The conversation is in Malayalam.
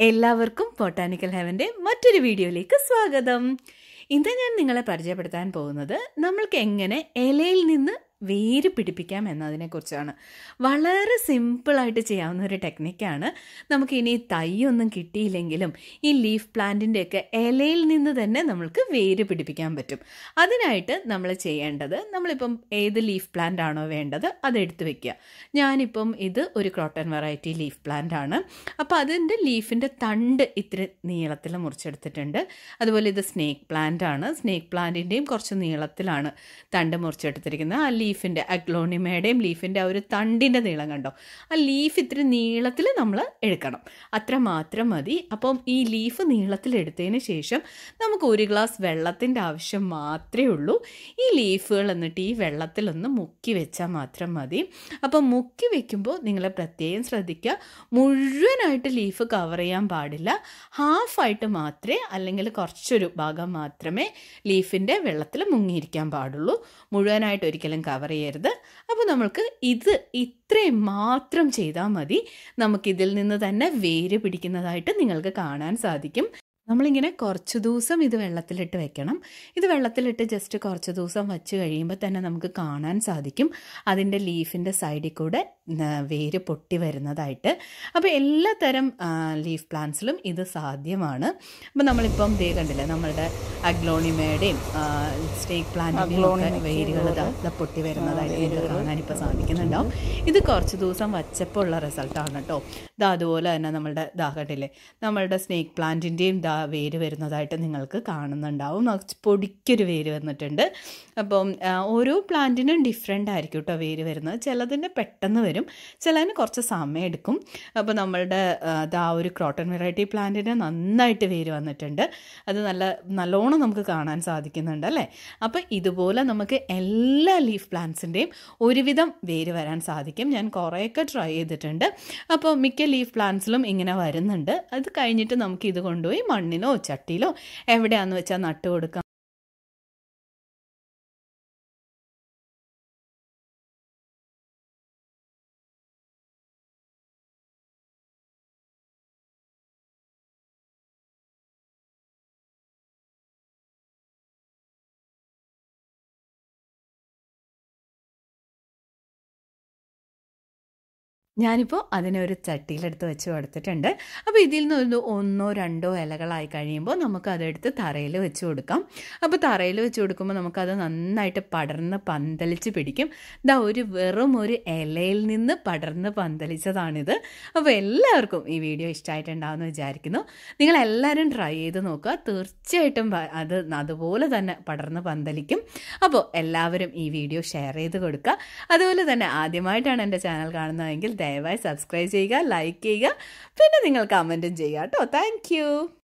എല്ലാവർക്കും ബൊട്ടാനിക്കൽ ഹെവൻ്റെ മറ്റൊരു വീഡിയോയിലേക്ക് സ്വാഗതം. ഇന്ന് ഞാൻ നിങ്ങളെ പരിചയപ്പെടുത്താൻ പോകുന്നത് നമ്മൾക്ക് എങ്ങനെ ഇലയിൽ നിന്ന് വേര് പിടിപ്പിക്കാം എന്നതിനെക്കുറിച്ചാണ്. വളരെ സിമ്പിളായിട്ട് ചെയ്യാവുന്ന ഒരു ടെക്നിക്കാണ്. നമുക്കിനി തൈയൊന്നും കിട്ടിയില്ലെങ്കിലും ഈ ലീഫ് പ്ലാന്റിൻ്റെയൊക്കെ ഇലയിൽ നിന്ന് തന്നെ നമ്മൾക്ക് വേര് പിടിപ്പിക്കാൻ പറ്റും. അതിനായിട്ട് നമ്മൾ ചെയ്യേണ്ടത്, നമ്മളിപ്പം ഏത് ലീഫ് പ്ലാന്റ് ആണോ വേണ്ടത് അതെടുത്ത് വെക്കുക. ഞാനിപ്പം ഇത് ഒരു ക്രോട്ടൺ വെറൈറ്റി ലീഫ് പ്ലാന്റ് ആണ്. അപ്പോൾ അതിൻ്റെ ലീഫിൻ്റെ തണ്ട് ഇത്തിരി നീളത്തിൽ മുറിച്ചെടുത്തിട്ടുണ്ട്. അതുപോലെ ഇത് സ്നേക്ക് പ്ലാന്റ് ആണ്. സ്നേക്ക് പ്ലാന്റിൻ്റെയും കുറച്ച് നീളത്തിലാണ് തണ്ട് മുറിച്ചെടുത്തിരിക്കുന്നത്. ആ ലീഫിൻ്റെ അഗ്ലോണിമയുടെയും ലീഫിൻ്റെ ആ ഒരു തണ്ടിൻ്റെ നീളം കണ്ടോ, ആ ലീഫ് ഇത്തിരി നീളത്തിൽ നമ്മൾ എടുക്കണം, അത്ര മാത്രം മതി. അപ്പം ഈ ലീഫ് നീളത്തിൽ എടുത്തതിന് ശേഷം നമുക്ക് ഒരു ഗ്ലാസ് വെള്ളത്തിൻ്റെ ആവശ്യം മാത്രമേ ഉള്ളൂ. ഈ ലീഫുകൾ എന്നിട്ട് ഈ വെള്ളത്തിലൊന്ന് മുക്കി വെച്ചാൽ മാത്രം മതി. അപ്പം മുക്കി വെക്കുമ്പോൾ നിങ്ങൾ പ്രത്യേകം ശ്രദ്ധിക്കുക, മുഴുവനായിട്ട് ലീഫ് കവർ ചെയ്യാൻ പാടില്ല. ഹാഫായിട്ട് മാത്രമേ, അല്ലെങ്കിൽ കുറച്ചൊരു ഭാഗം മാത്രമേ ലീഫിൻ്റെ വെള്ളത്തിൽ മുങ്ങിയിരിക്കാൻ പാടുള്ളൂ. മുഴുവനായിട്ട് ഒരിക്കലും കവർ ചെയ്യരുത്. അപ്പോൾ നമ്മൾക്ക് ഇത് ഇത്രയും മാത്രം ചെയ്താൽ മതി. നമുക്കിതിൽ നിന്ന് തന്നെ വേര് പിടിക്കുന്നതായിട്ട് നിങ്ങൾക്ക് കാണാൻ സാധിക്കും. നമ്മളിങ്ങനെ കുറച്ച് ദിവസം ഇത് വെള്ളത്തിലിട്ട് വെക്കണം. ഇത് വെള്ളത്തിലിട്ട് ജസ്റ്റ് കുറച്ച് ദിവസം വച്ച് കഴിയുമ്പോൾ തന്നെ നമുക്ക് കാണാൻ സാധിക്കും അതിൻ്റെ ലീഫിൻ്റെ സൈഡിൽ കൂടെ വേര് പൊട്ടി വരുന്നതായിട്ട്. അപ്പോൾ എല്ലാ തരം ലീഫ് പ്ലാന്റ്സിലും ഇത് സാധ്യമാണ്. അപ്പോൾ നമ്മളിപ്പം ദേ കണ്ടില്ലേ, നമ്മളുടെ അഗ്ലോണിമയുടെയും സ്നേക്ക് പ്ലാന്റിൻ്റെയും ഒക്കെ വേരുകൾ പൊട്ടി വരുന്നതായിട്ട് നിങ്ങൾക്ക് കാണാനിപ്പോൾ സാധിക്കുന്നുണ്ടാവും. ഇത് കുറച്ച് ദിവസം വച്ചപ്പോൾ ഉള്ള റിസൾട്ടാണ് കേട്ടോ. അതുപോലെ തന്നെ നമ്മളുടെ കണ്ടില്ലേ, നമ്മളുടെ സ്നേക്ക് പ്ലാന്റിൻ്റെയും വേര് വരുന്നതായിട്ട് നിങ്ങൾക്ക് കാണുന്നുണ്ടാവും. പൊടിക്കൊരു വേര് വന്നിട്ടുണ്ട്. അപ്പം ഓരോ പ്ലാന്റിനും ഡിഫറെൻ്റ് ആയിരിക്കും കേട്ടോ വേര് വരുന്നത്. ചിലതിൻ്റെ പെട്ടെന്ന് വരും, ചിലതിന് കുറച്ച് സമയം എടുക്കും. അപ്പോൾ നമ്മളുടെ ഒരു ക്രോട്ടൺ വെറൈറ്റി പ്ലാന്റിന് നന്നായിട്ട് വേര് വന്നിട്ടുണ്ട്. അത് നല്ലോണം നമുക്ക് കാണാൻ സാധിക്കുന്നുണ്ട് അല്ലേ. അപ്പോൾ ഇതുപോലെ നമുക്ക് എല്ലാ ലീഫ് പ്ലാന്റ്സിൻ്റെയും ഒരുവിധം വേര് വരാൻ സാധിക്കും. ഞാൻ കുറേയൊക്കെ ട്രൈ ചെയ്തിട്ടുണ്ട്. അപ്പോൾ മിക്ക ലീഫ് പ്ലാന്റ്സിലും ഇങ്ങനെ വരുന്നുണ്ട്. അത് കഴിഞ്ഞിട്ട് നമുക്ക് ഇത് കൊണ്ടുപോയി മണ്ണിലോ ചട്ടിയിലോ എവിടെയാണെന്ന് വെച്ചാൽ നട്ടു കൊടുക്കാം. ഞാനിപ്പോൾ അതിനൊരു ചട്ടിയിലെടുത്ത് വെച്ച് കൊടുത്തിട്ടുണ്ട്. അപ്പോൾ ഇതിൽ നിന്ന് ഒന്നോ രണ്ടോ ഇലകളായി കഴിയുമ്പോൾ നമുക്കതെടുത്ത് തറയിൽ വെച്ച് കൊടുക്കാം. അപ്പോൾ തറയിൽ വെച്ച് കൊടുക്കുമ്പോൾ നമുക്കത് നന്നായിട്ട് പടർന്ന് പന്തലിച്ച് പിടിക്കും. വെറും ഒരു ഇലയിൽ നിന്ന് പടർന്ന് പന്തലിച്ചതാണിത്. അപ്പോൾ എല്ലാവർക്കും ഈ വീഡിയോ ഇഷ്ടമായിട്ടുണ്ടാകുമെന്ന് വിചാരിക്കുന്നു. നിങ്ങളെല്ലാവരും ട്രൈ ചെയ്ത് നോക്കുക, തീർച്ചയായിട്ടും അത് അതുപോലെ തന്നെ പടർന്ന് പന്തലിക്കും. അപ്പോൾ എല്ലാവരും ഈ വീഡിയോ ഷെയർ ചെയ്ത് കൊടുക്കുക. അതുപോലെ തന്നെ ആദ്യമായിട്ടാണ് എൻ്റെ ചാനൽ കാണുന്നതെങ്കിൽ ദയവായി സബ്സ്ക്രൈബ് ചെയ്യുക, ലൈക്ക് ചെയ്യുക, പിന്നെ നിങ്ങൾ കമൻറ്റും ചെയ്യുക കേട്ടോ. താങ്ക്